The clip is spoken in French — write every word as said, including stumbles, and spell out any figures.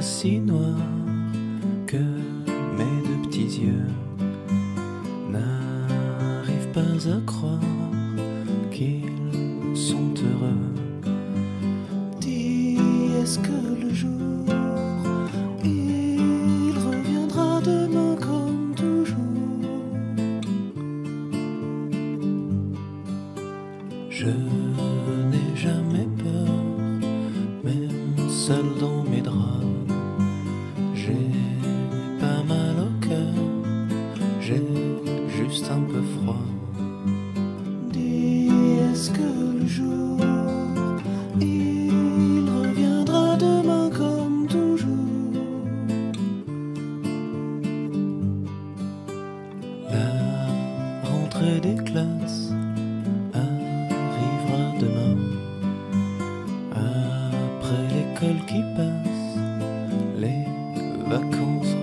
si noir que mes deux petits yeux n'arrivent pas à croire qu'ils sont heureux. Dis, est-ce que le jour il reviendra demain comme toujours? Je n'ai jamais peur, même seul dans mes draps. J'ai pas mal au cœur, j'ai juste un peu froid. Dis, est-ce que le jour il reviendra demain comme toujours? La rentrée des classes arrivera demain. Après l'école qui passe, les vacances